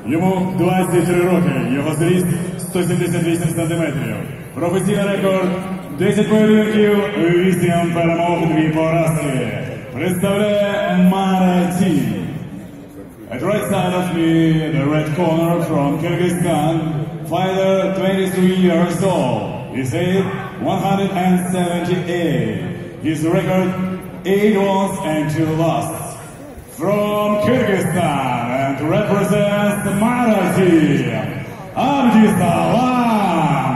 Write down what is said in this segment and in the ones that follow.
Йому 23 роки, його зріст 178 сантиметрів. Професійний рекорд 10 поєдинків, 8 перемог, 2 поразки. Представляє Мараті. At right side of me, the red corner from Kyrgyzstan, fighter 23 years old. His age 178. His record 8 wins and 2 losses. From Kyrgyzstan and represents Marathy, Abdisalam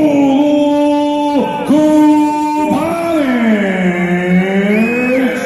Kulupanic.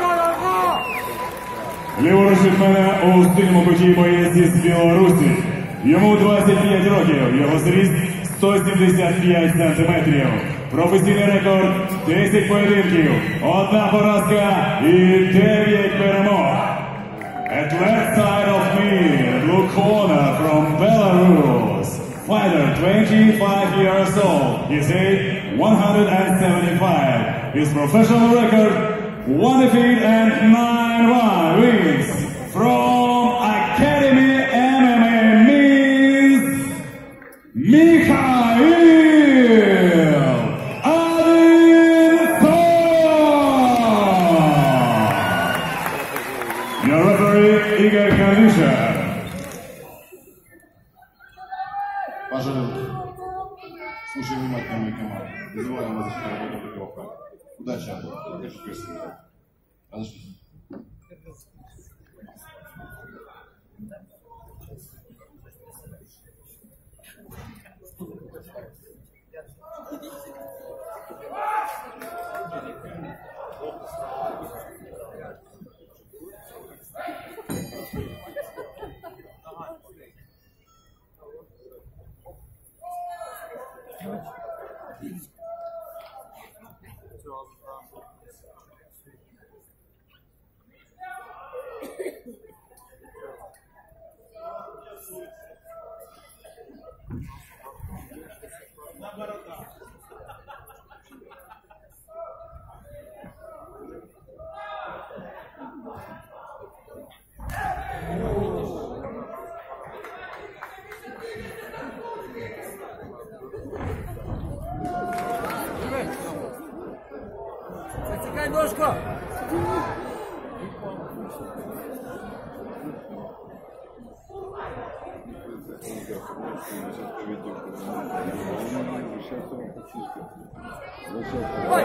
Ліворуч від мене у стильному куті боєць із Білорусі. Йому 25 років, його зріст 175 сантиметрів. Професійний рекорд 10 поєдинків, 1 поразка і 9 перемог. At left side of me, blue corner from Belarus, fighter 25 years old, his age 175. His professional record 1 defeat and 9 wins. From Academy MMA means Mikhail Adinson. Your referee, Igor Kalisha. Пожалуйста, слушай внимательно мою команду. Вызываем вас защиту тренировка. Удачи, Антон. Очень красиво. Подожди. Затекай ножку! Ой!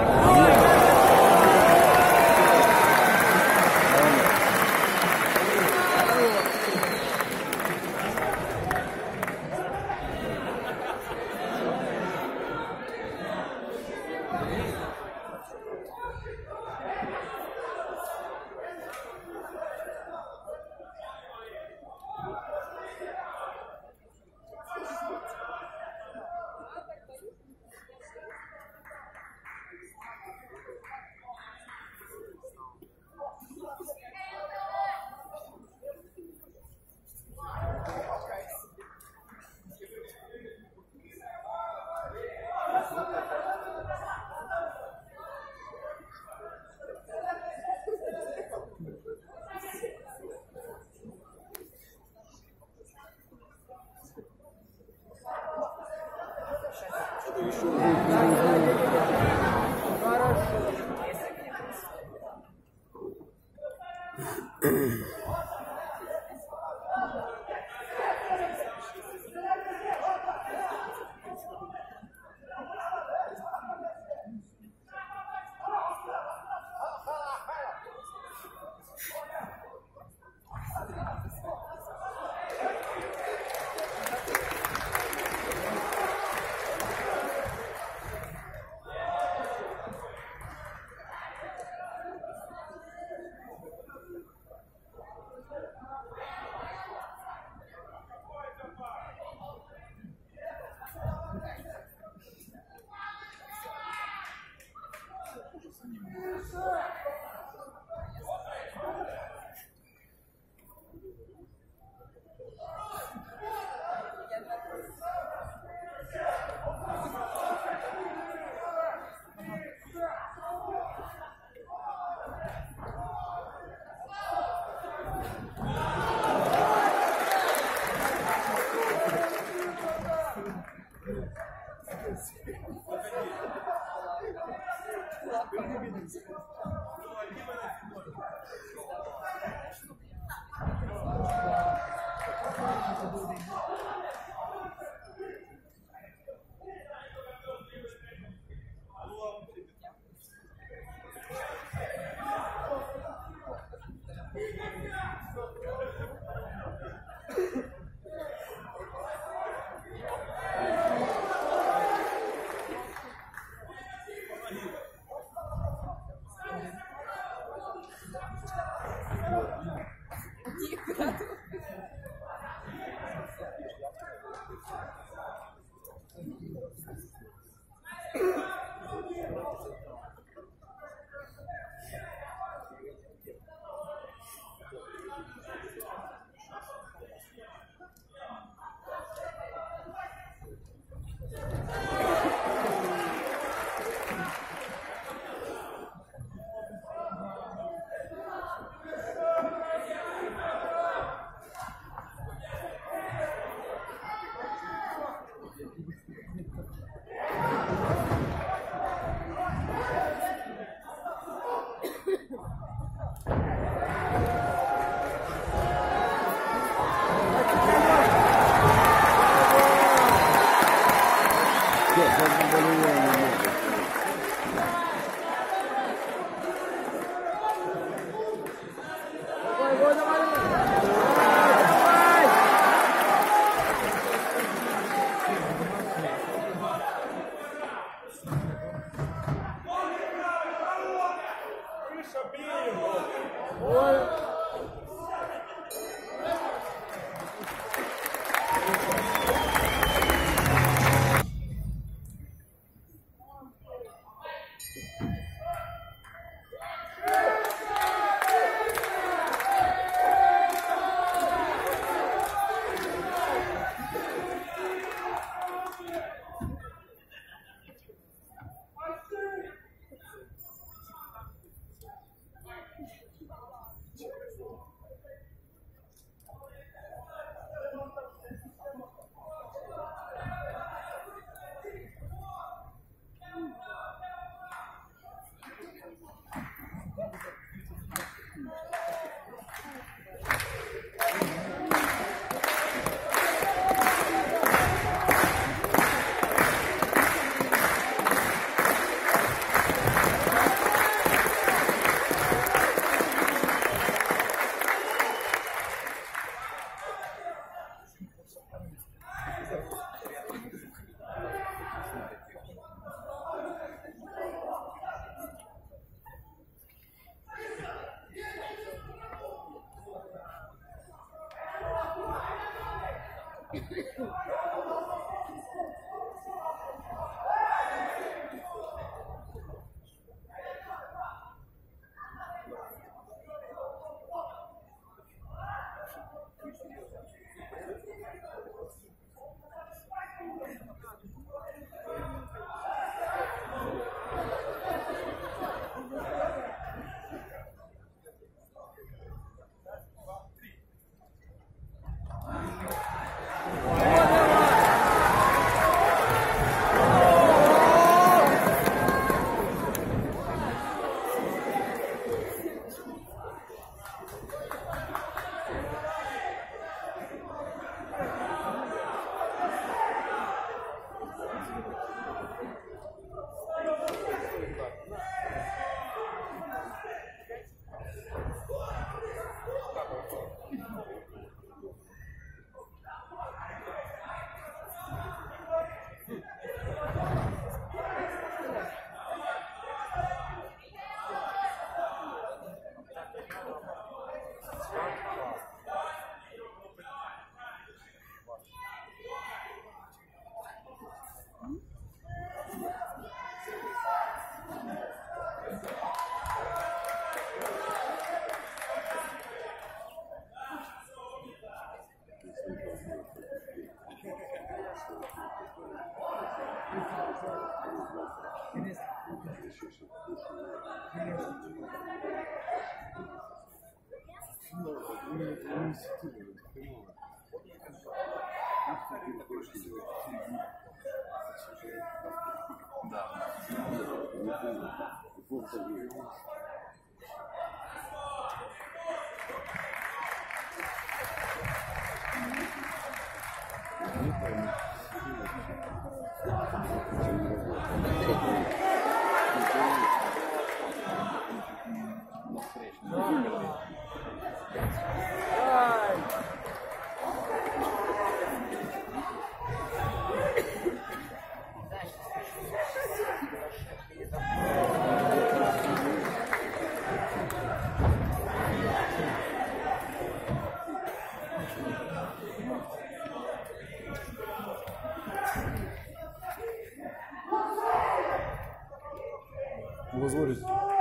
Позволить?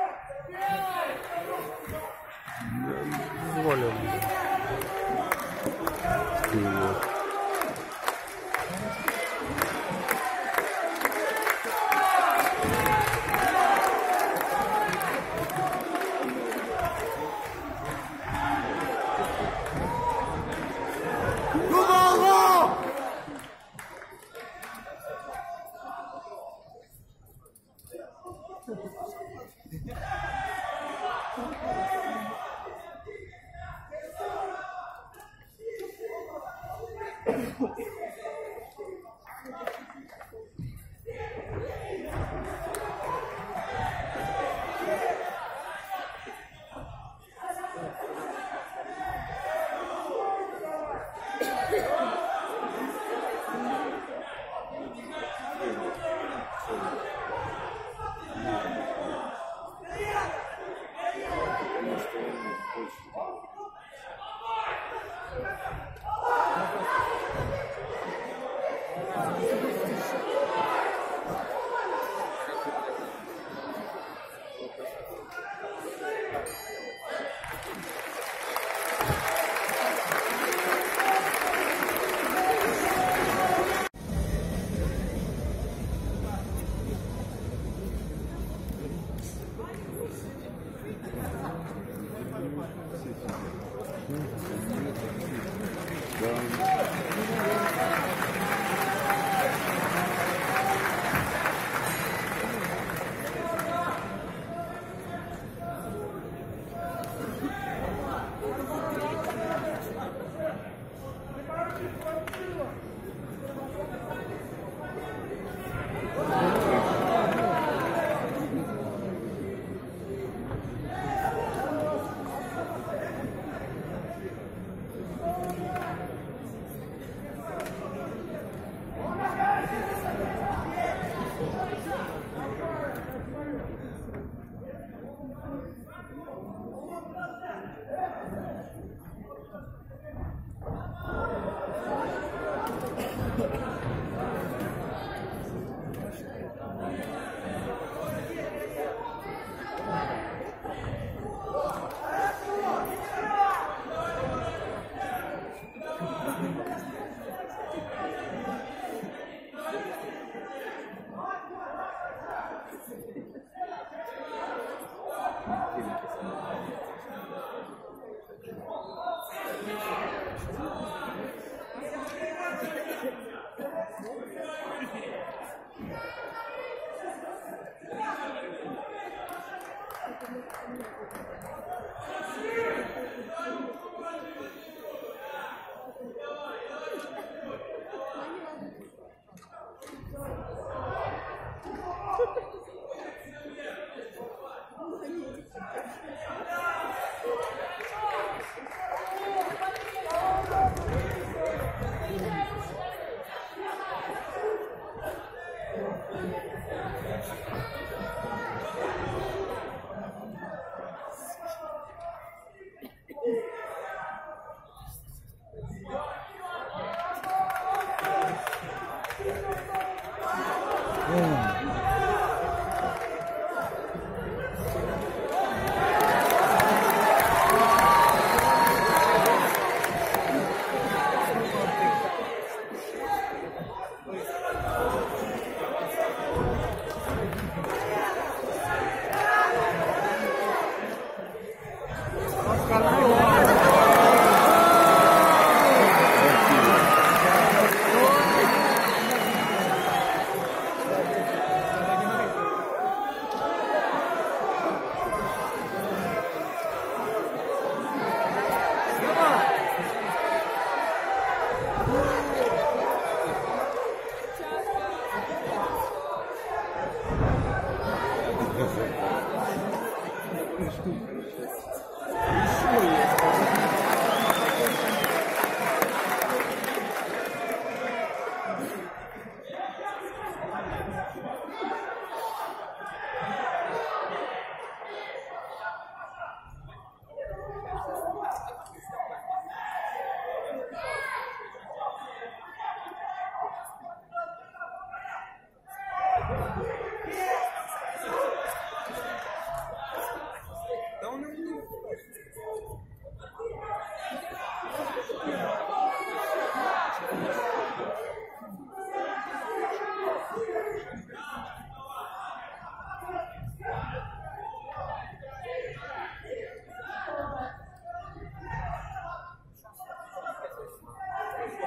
Позволил.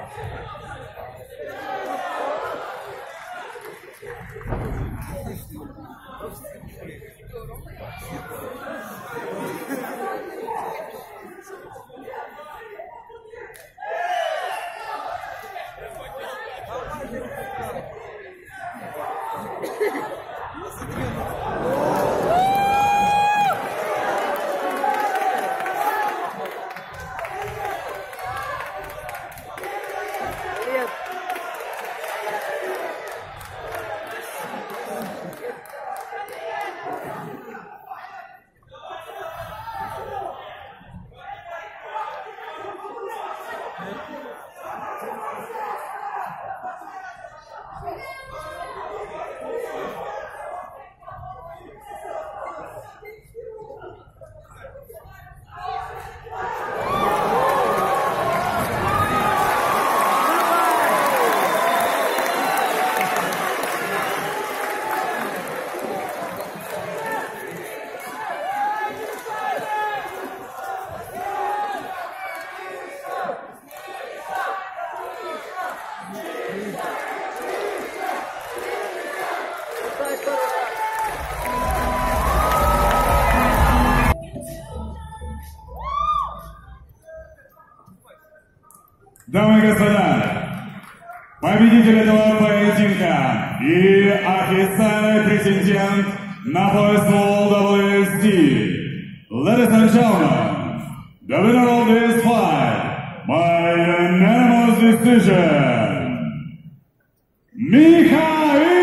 Дамы и господа, победитель этого поединка и официальный претендент на пояс WSD. Ladies and gentlemen, the winner of this fight by unanimous decision, Mikhail!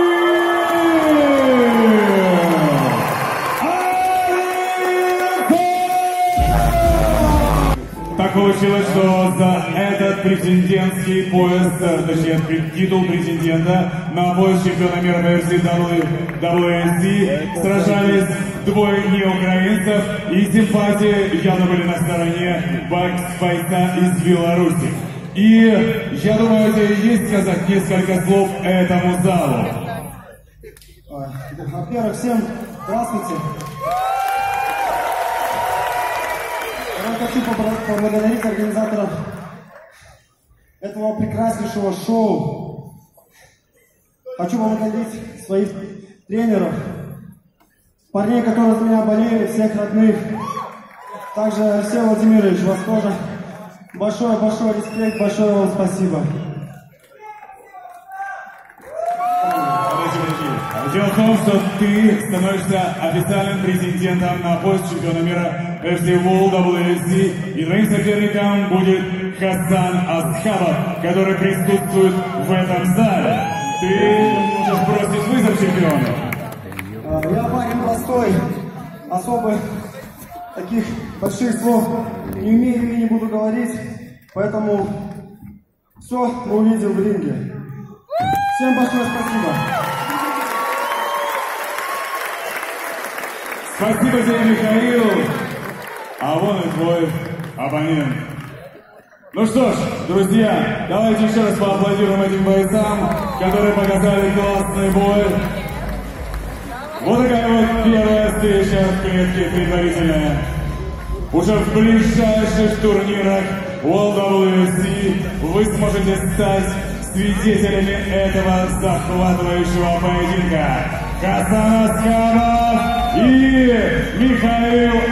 Так получилось, что за этот претендентский пояс, точнее титул претендента на пояс чемпиона мира по WSD сражались двое неукраинцев, и симпатии явно были на стороне бойца из Беларуси. И я думаю, есть сказать несколько слов этому залу. Во-первых, всем здравствуйте. Я хочу поблагодарить организаторов этого прекраснейшего шоу. Хочу поблагодарить своих тренеров, парней, которые за меня болели, всех родных. Также Алексей Владимирович, вас тоже большой респект, большое вам спасибо. Дело в том, что ты становишься официальным претендентом на пояс чемпиона мира FC World WSD, и твоим соперником будет Хасан Асхабов, который присутствует в этом зале. Ты можешь бросить вызов чемпиону. Я парень простой, особо таких больших слов не умею и не буду говорить, поэтому все мы увидим в ринге. Всем большое спасибо. Спасибо тебе, Михаил. А вон и твой оппонент. Ну что ж, друзья, давайте еще раз поаплодируем этим бойцам, которые показали классный бой. Вот такая вот первая встреча в клетке предварительная. Уже в ближайших турнирах WSD вы сможете стать свидетелями этого захватывающего поединка. Хасан Асхабов и Михаил